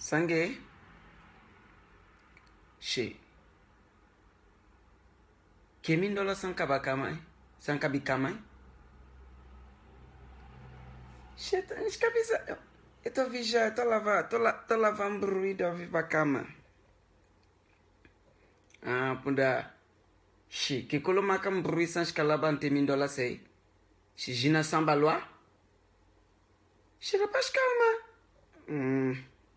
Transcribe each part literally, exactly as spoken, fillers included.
Sangue. She. Kemin dola sanka bakamai. Sanka bikamai. She, tá nas cabeça. Eu tô vigiando, tô lavando, tô, la, tô lavando ruído a vir pra cama. Ah, punda. She, que colo macam bruit sans calaban temin dola sei. She, jina samba loa. She, rapaz, calma. Hum.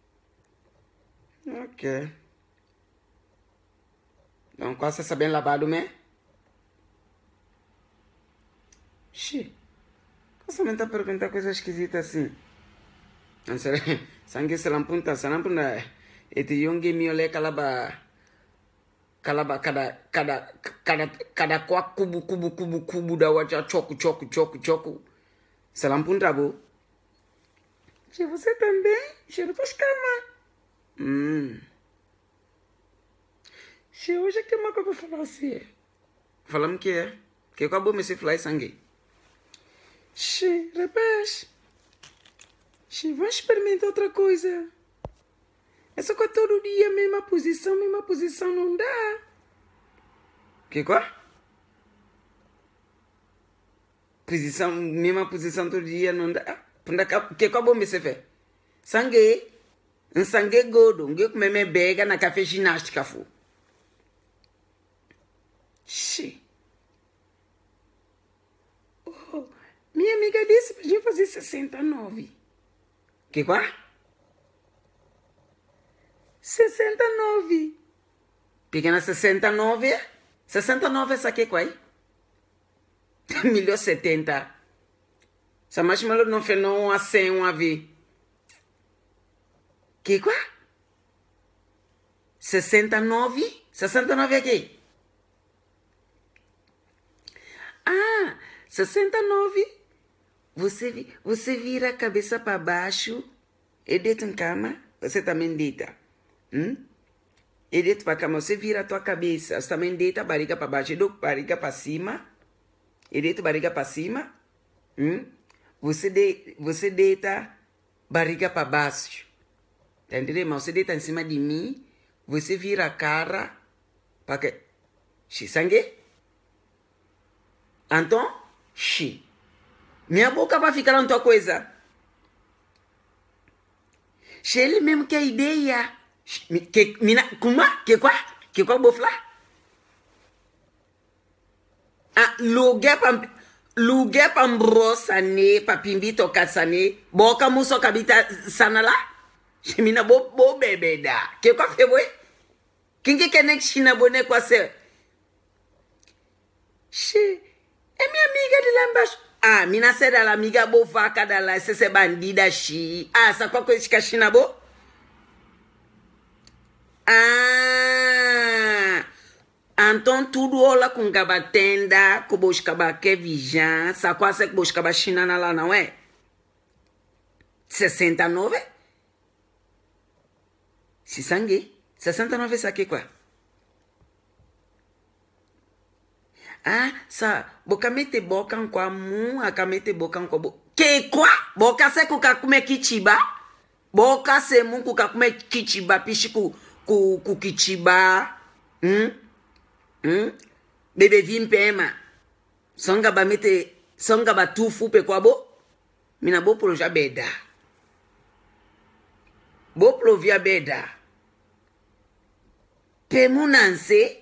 Ok. Donc, quoi, ça c'est bien lavado, mais? Xi. Você me tá perguntando coisa esquisita assim? Não sei. Sangue se lampunta, se lampunta. Ete yonge miole calaba. Calaba cada cada cada cada kwa kubu kubu kubu kubu da wacha choco choco choco choco. Se lampunta, bu. Xi, você também? Xi, depois calma. Hum. Xi, hoje é que uma coisa pra falar assim. Falamos que é. Que acabou me se falar sangue. Xi, rapaz. Xi, vamos experimentar outra coisa. É só que todo dia a mesma posição, mesma posição não dá. Que qual? Posição, mesma posição todo dia não dá. Que qual bom me se fez? Sangue. Um sangue gordo. Um que me bega na café ginástica fu. Xi. Oh, minha amiga disse pra gente fazer sessenta e nove. Que qual? sessenta e nove. Pequena sessenta e nove. sessenta e nove essa aqui qual? Melhor setenta. Essa mais malo não fez não a cem uma vi. Que qual? sessenta e nove? sessenta e nove aqui. Ah, sessenta e nove. Você, você vira a cabeça para baixo e deita em cama. Você também deita. Hum? E deita para cama. Você vira a tua cabeça. Você também deita a barriga para baixo. E do barriga para cima. E deita a barriga para cima. Hum? Você, de, você deita barriga para baixo. Tá entendendo? Mas você deita em cima de mim. Você vira a cara. Para que? Xi, sangue? Então, xi. Minha boca vai ficar na tua coisa. Xi, ele mesmo que a ideia. Que, mina, como? Que qual? Que qual vou falar? Ah, lugar para lugar para brossa ne, para pimbi tocar sane. Boca muso kabita sanala. Xi, mina bo bo bebe da. Que qual foi boy? Quem que quer nem china boné com você? Xi. É minha amiga de lá embaixo. Ah, mina será a amiga bo vaca da lá, essa é bandida chi. Ah, essa qual coisa que a China bo? Ah, então tudo olha com gabatenda, com buscaba que vijan, sa quase que buscaba China na lá, não é? sessenta e nove? Se sangue? sessenta e nove isso aqui, qual? Ah, sa boca mete boca kwa mu, aka mete boca kwa bo. Que quoi? Boca se ku kakume kichiba? Boca se mu ku kakume kichiba pishi ku ku ku kichiba. Hm? Hm? Bebe vimpema. Songa ba mete songa ba tufu pe kwa bo? Mina bo proja beda. Bo plovia beda. Pe munanse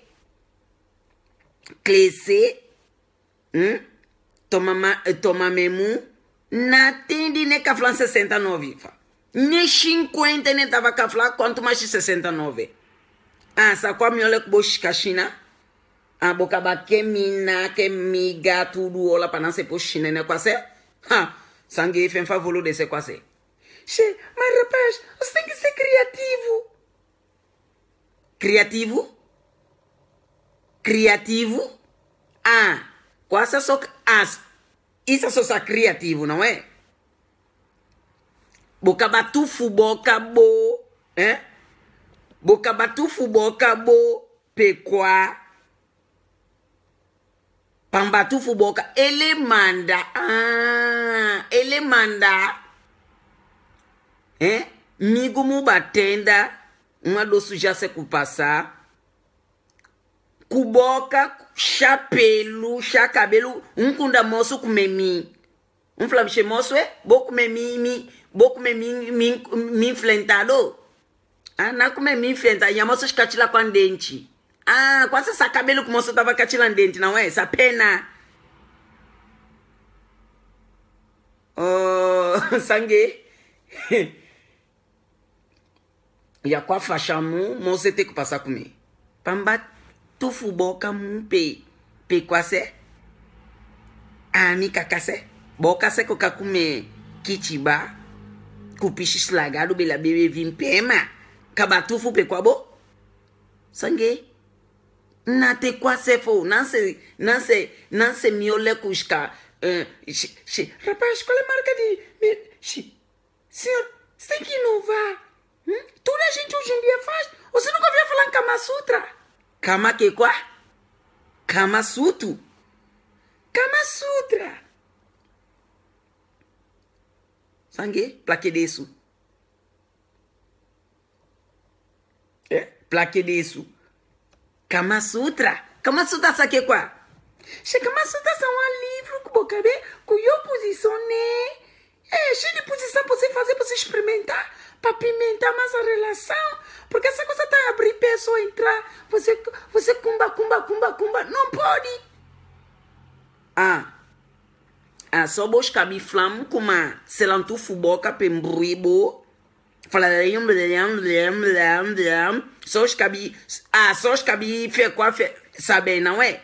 Clesse, hum? toma, toma mesmo, na tende nem caflan sessenta e nove, nem cinquenta nem tava caflan, quanto mais de sessenta e nove. Ah, sa kwa miole kubo shikashina, ah, boca ba que mina, que miga, tudo ola para não se pôr china, né, quase? Ha, sangue fem favolo desse quase. Che, mas rapaz, você tem que ser criativo. Criativo? Criativo? Ah, quase só as. Isso é só criativo, não é? Boca batufu boca bo, eh? Boca batufu boca bo, pequa. Pambatufu boca, ele manda. Ah, ele manda. Eh? migo mu batenda, uma doce já se passar, cuboca, chapelo, chacabelo, um kunda moço come mim. Um flamiche moço é, bo come mim, mi, bo come mim, mi, mi enfrentado. Ah, não come mim enfrentado, e a moça escatila com dente. Ah, quase essa cabelo que o moço tava catilando dente, não é? Essa pena. Oh, sangue. E a qua faixa mu, moço tem que passar comigo. Pamba tu fuboca mu pe, pe quase. Ah, mi cacase. Boca se coca come kitiba. Kupishi slagado bela bebe vimpema. Kabatu fu pe kwabo. Sangue. Na te quase fo, não se, não se, não se miole cusca. Uh, rapaz, qual é a marca de... Xi, senhor, você tem que inovar. Hum? Toda a gente hoje em dia faz. Você nunca ouviu falar em Kama Sutra? Kama que quá? Kama Sutra. Kama Sutra. Sangue, plaque disso. É, plaque disso. Kama Sutra. Kama Sutra sabe quoi? Che Kama Sutra são um livro que você cabe, que eu posicionei. É, cheio de posição para você fazer, para você experimentar, para pimentar mais a relação. Porque essa coisa tá a abrir pessoa entrar, você, você cumba, cumba, cumba, cumba. Não pode. Ah. Ah, só buscar biflam com uma selantu fuboca pembruibo. Fala lem lem lem lem lem. Só os cabi, ah, só os cabi fe qua fe, sabe não é?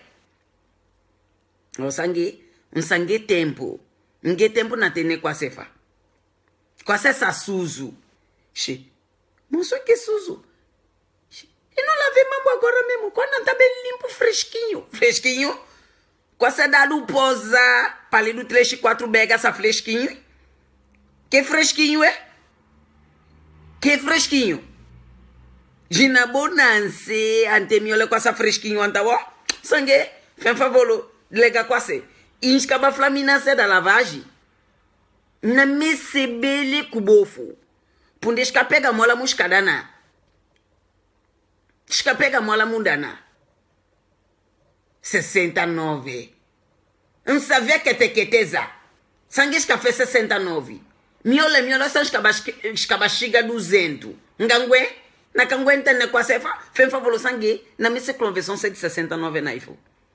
O sangue, um sangue tempo, um tempo na tene qua sefa. Qua essa suzu. Che. Moço que suzu. E não lavei mambo agora mesmo, quando não tá bem limpo, fresquinho, fresquinho. Quase dado posa, palido três e quatro bega essa fresquinho. Que fresquinho é? Que fresquinho. Gina bonança, antemiole com essa fresquinho antawa. Sangue, fem favor, lega quase. Inscaba flamina se da lavagem. Na me sebele kubofo. Punde escapega mola muscadana. Escapega mola mundana. sessenta e nove. Não sabia que te queteza. Sangue escafé sessenta e nove. Miole, miole, são escabaxiga duzentos. Ngangue? Na canguenta, na quasefa, fem favor, sangue, na missa conversão de sessenta e nove na ifo.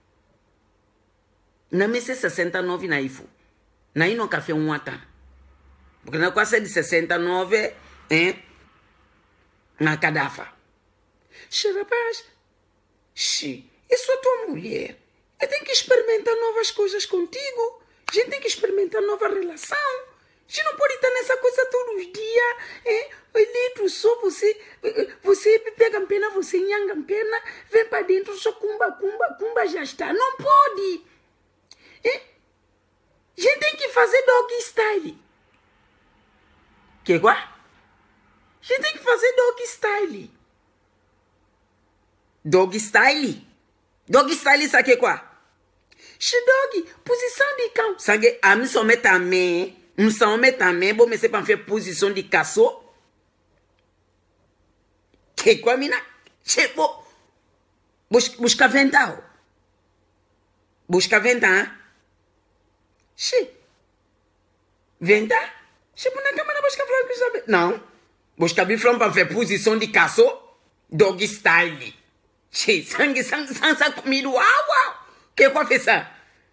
Na missa sessenta e nove na ifo. Na ino café um ata. Porque na quase de sessenta e nove, hein? Na cadafa. Xi, rapaz. Xi. Eu sou tua mulher. Eu tenho que experimentar novas coisas contigo. A gente tem que experimentar nova relação. A gente não pode estar nessa coisa todos os dias. É? Litro só você. Você pega a pena, você nhanga a pena, vem para dentro, só cumba, cumba, cumba, já está. Não pode. É? A gente tem que fazer dog style. Que qual? A gente tem que fazer dog style. Dog style? Dog style, ça que quoi? Chez dog, position de cão. Sabe, a mim só meta a main, me só meta a main, bom, me para faire position de casso. Que quoi, mina? Chez bo, busca ventão. Busca ventão. Chez, ventão? Chez por na câmera busca flor, não. Busca biflão para faire position de casso, dog style. Che, sangue, sangue, sangue, sangue comido, uau, uau. Que quoi fait ça?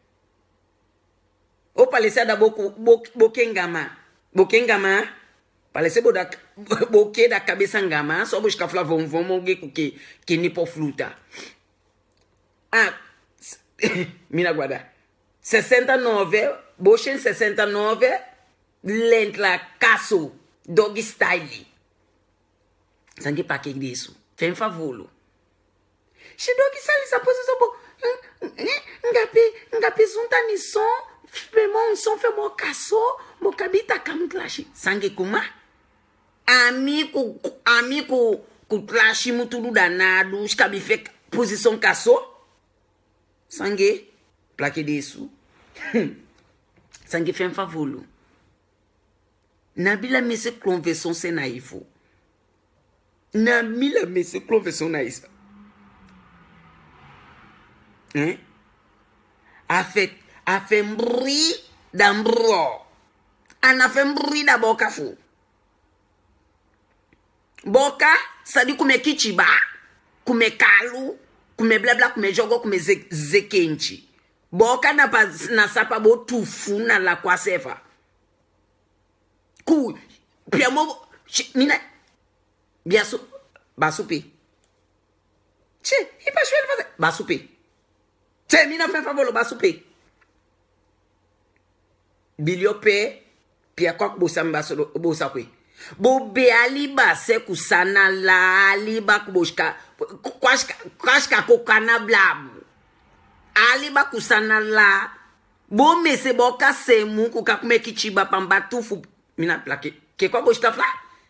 O palestra da boco, bokengama. Bokengama. Palestra boda, boque da cabeça ngama. Só busca falar, vamos, vamos, que, que nipo fruta. Ah, mina guarda. sessenta e nove, bochen sessenta e nove, lentla, caço, dog style. Sangue pa que disso? Tem favor. Che dog style essa posição bo. Ngapi, ngapi zunta ni som, femo som femo kaso, mo kabita kamklashi. Sangue kuma? Amigo, amigo, kuklashi mutudu danado, skabi fe posição kaso. Sangue, plaque disso. Sangue fem favolo. Nabila mese conversation c'est naïf. Nabila mese conversation naïf. Hein? A fait a fait bruit dans bro. On a fait bruit dans boka fou. Boka, ça dit kume kichiba, kume kalu, kume blabla, kume jogo, kume zekenchi. Boka na pa na sapa bo tufu na la kwa sefa. Ku, pia mo, mina, biasu, basupi. Che, il pas chouette fazer, basupi. Che, mina fait favor basupi. Biliope, pia kwa kubosa mbaso bosa kwe. Bo be aliba se kusana la aliba kuboshka kwashka kwashka kokana blabu aliba kusana la bo mese boka semu kuka kumeki chiba pamba tufu mina plake ke kwa boshka fla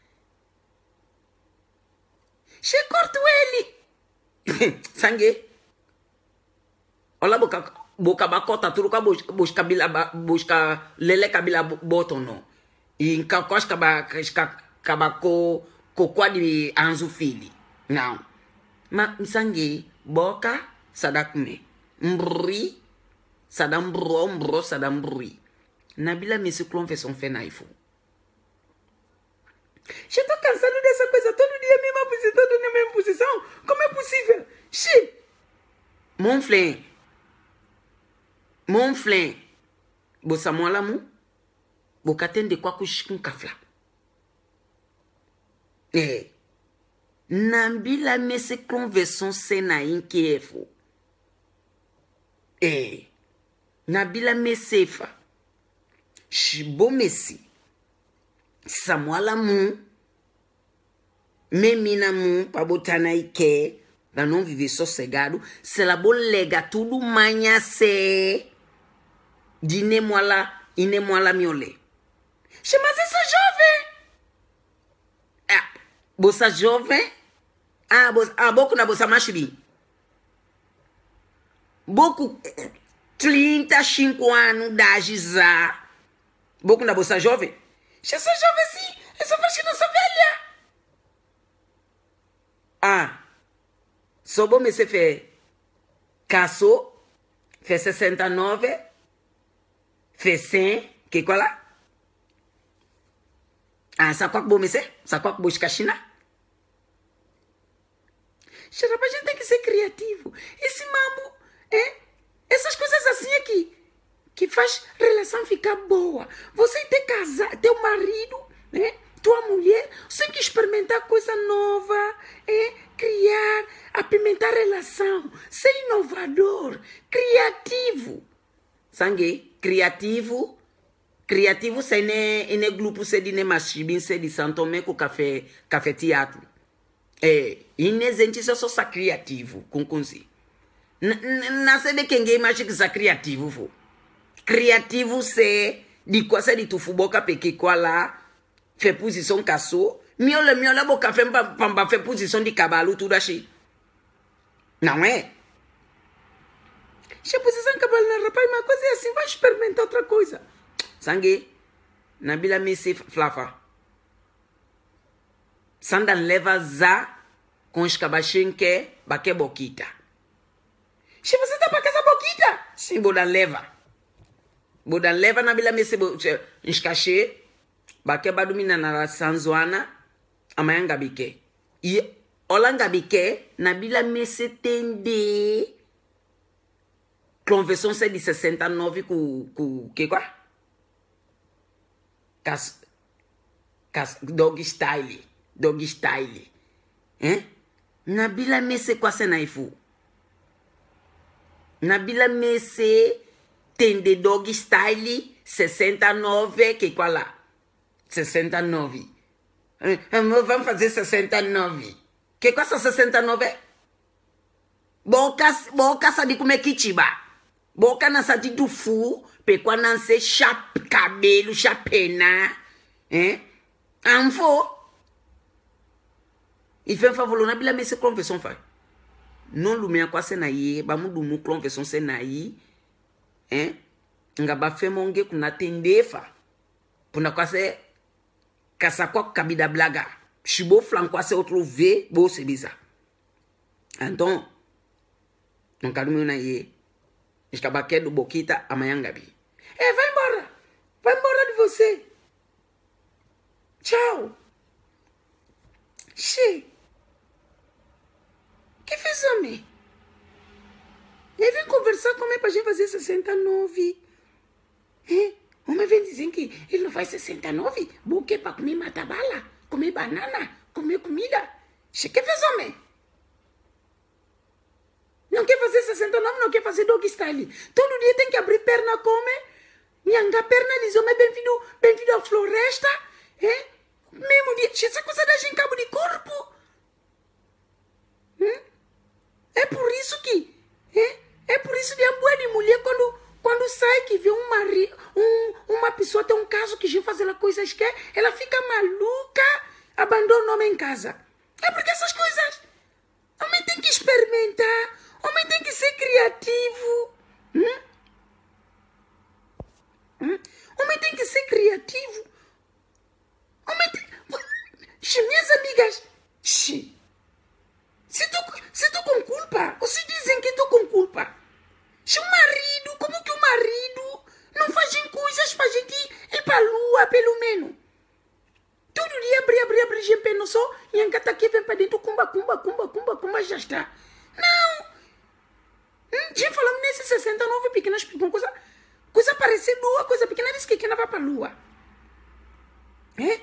she kortweli sange ola boka boka bakota turuka boshka bila boshka lele kabila botono inka koshka ba kashka kabako kokwa di anzu fili now ma msange boka sadakme mbri sadam bro mbro sadam mbri Nabila mese clon fait son fait naïfo. Je tô cansado dessa coisa todo dia mesma posição todo dia mesma posição como é possível chi mon flin mon flin bossa mola mu bokatende kwa kushikun kafla. Eh. Nabila mese conversion sena inkefo. Eh. Nabila mesefa. Shibo mesi. Samuala mu. Memina mu pabotana ike. Da non vive sossegado. Se la bolega tudo manha se. Dine moala. Ine moala miole. Che, mas essa jovem. Ah, bossa jovem. Ah, bossa, ah, boku na bossa machiri. Boku trinta e cinco anos da Giza. Boku na bossa jovem. Che, essa jovem sim. Essa vagina, essa velha. Ah. Só bom me se fez. Caçou. Fez sessenta e nove. Fez cem. Que qual é? Ah, sabe qual que bom me ser? Sabe qual que busca China? Xarapa, a gente tem que ser criativo. Esse mambo, é? Essas coisas assim aqui, que faz relação ficar boa. Você tem que casar, teu marido, né? Tua mulher, você tem que experimentar coisa nova, é? Criar, apimentar a relação, ser inovador, criativo. Sangue, criativo. Criativo, c'est un groupe, c'est une machine, c'est du Santomé com café, café teatro. É, e gente só só criativo, com consi. Não sei de quem é mais que é criativo, criativo c'est de quoi c'est de tu fuboca peque quoi lá, fait position casso, miole miole boca fait pamba fait position de cabalo tudo assim. Não é? Se posição cabalo na rapaz, uma coisa é assim, vai experimentar outra coisa. Sangue, Nabila mese flafa. Sanda leva za com os cabachenque baque boquita. Se você tá pra casa boquita, sim, bodan leva. Bodan leva Nabila mese enxcache, baque badumina na Sanzoana, amayanga bique. E olanga bique, Nabila mese tende. Conversão c'est de sessenta e nove com com que quoi? Cas, cas, dog style, dog style, hein? Nabila mese kwa se naifu. Nabila mese tende dog style sessenta e nove que qual lá? sessenta e nove. Vamos fazer sessenta e nove. Que qual são sessenta e nove? Boca, boca sabe como é que tiba. Boca na sati do fu. Pekwa nan se chap cabelo, chapena, hein? Anfo. Il fait un favor, na bila mese conversation fa. Non lumia kwa se na ye, ba mu dumu conversation se na yi, hein? Nga ba fe monge kuna tende fa. Puna kwa se Kasakwa kabida blaga. Chibo flanco se outro V, bo se bisa. Então, não quero me aí. Escabaque do Boquita amanhã gabi. É, vai embora. Vai embora de você. Tchau. Che. Que fez homem? Ele vem conversar comigo pra gente fazer sessenta e nove. É? Homem vem dizer que ele não faz sessenta e nove? Buque pra comer matabala, comer banana, comer comida. Che, que fez homem? Não quer fazer sessenta e nove, não quer fazer dog style. Todo dia tem que abrir perna, come. Nhanga perna, diz homem, bem-vindo, bem-vindo à floresta. É? Mesmo dia, che, essa coisa da gente cabo de corpo. Hum? É por isso que, é, é por isso que a boa de mulher, quando, quando sai que vê um marido, um, uma pessoa tem um caso que já faz ela coisas que ela fica maluca, abandona o homem em casa. É porque essas coisas, o homem tem que experimentar, o homem tem que ser criativo. Hum? Hum? O homem tem que ser criativo. O homem tem... Minhas amigas, xi. Se tu, se tu com culpa, ou se dizem que tu com culpa, se o marido, como que o marido não fazem coisas pra gente ir pra lua, pelo menos? Todo dia abrir, abrir, abrir, gente não só, e a gata aqui vem pra dentro, cumba, cumba, cumba, cumba, cumba, já está. Não! Hum, já falamos nesses sessenta e nove pequenas, coisa, coisa parecida, coisa pequena, diz que quem vai pra lua. É?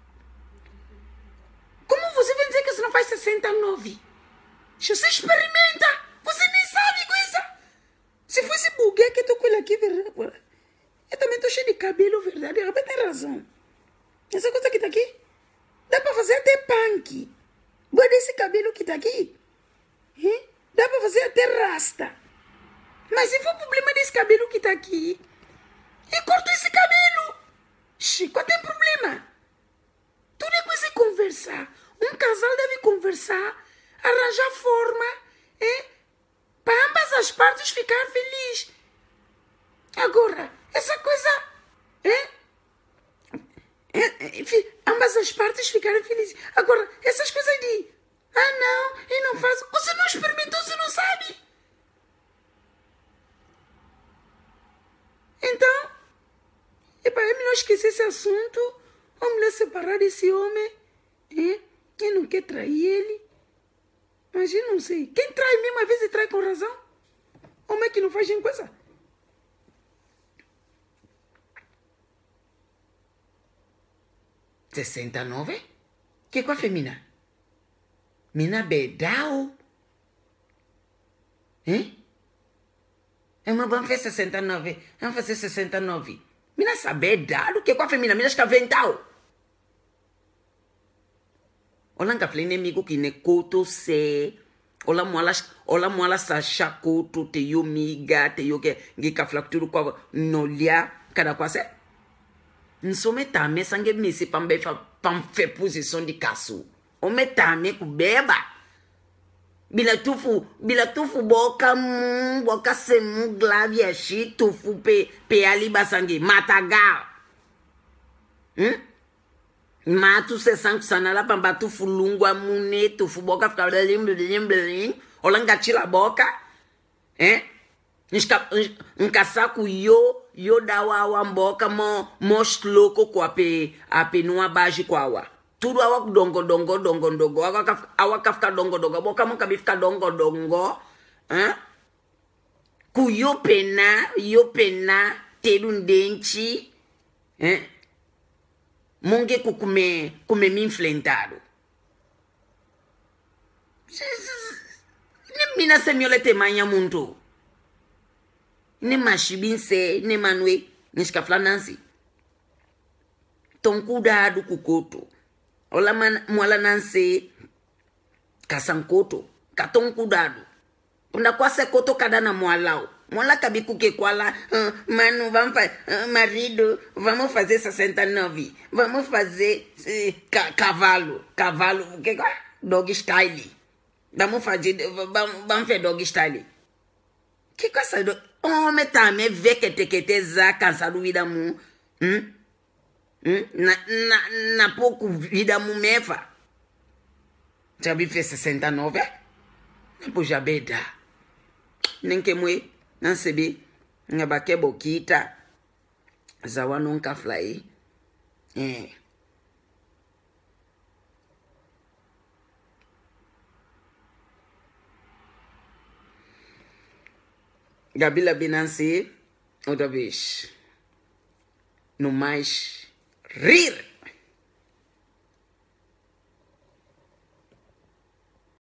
Como você vai dizer que você não faz sessenta e nove? Se você experimenta, você nem sabe coisa. Se fosse buguê que eu tô com ele aqui, verdade? Eu também tô cheio de cabelo, verdade? Eu tem razão. Essa coisa que tá aqui, dá pra fazer até punk. Boa desse cabelo que tá aqui, hein? Dá pra fazer até rasta. Mas se for o problema desse cabelo que tá aqui, eu corto esse cabelo. Xi, qual tem problema? Tudo é coisa de conversar. Um casal deve conversar, arranjar forma, é, para ambas as partes ficar felizes. Agora, essa coisa, é, é, enfim, ambas as partes ficarem felizes. Agora, essas coisas de, ah não, eu não faço, você não experimentou, você não sabe. Então, é para eu não esquecer esse assunto, vamos lá separar desse homem, é, eu não quero trair ele. Mas eu não sei. Quem trai mesmo, às vezes trai com razão. Homem que não faz coisa. sessenta e nove? Que com a femina? Mina bedao? Hein? Uma vamos fazer sessenta e nove. Vamos fazer sessenta e nove. Mina sabe dado que com a femina? Mina está ventao. Olha que falei inimigo que ne koto se, olha moala, olha moala sa chakoto te yo miga te yo que que kaflacturo kwa nolia cada quase. Nsome tame sangue misi pambe fa pamfe posição de caço. O metame ku beba. Bila tufu, bila tufu boka mu, boka semu glavia shi tufu pe pe ali basangue matagal. Hum? Mato se sangue sanala pamba tu fulungua mune tu fuboca fica blim blim blim olanga tira boca eh um casaco yo yo dawa wa mboka mo most louco com a pe a pe numa base com awa tudo awa dongo dongo dongo dongo awa awa fica dongo dongo boca mo cabe fica dongo dongo eh ku yo pena yo pena ter um dente eh Monge kukume kume me enfrentado. Ne mina semiola te manya muntu. Ne mashibinse ne manwe nishka flanansi. Ton cuidado kukoto. Ola man mwala nanse kasankoto. Katon cuidado. Punda kwase koto kadana mwalao. Mola kabiku que quala, uh, mano, vamos fazer, uh, marido, vamos fazer sessenta e nove, vamos fazer uh, ca cavalo, cavalo, que dog style, vamos fazer, vamos, vamos fazer dog style. Que coisa do homem também vê que te que te za cansado vida mu, hum? Hum? Na, na, na pouco vida mumefa. Já vi fez sessenta e nove? Depois já beda. Nem que mui, não sei, nga baque boquita. Zawa nunca fly. Eh. Gabila Binansi, outra vez. No mais, rir.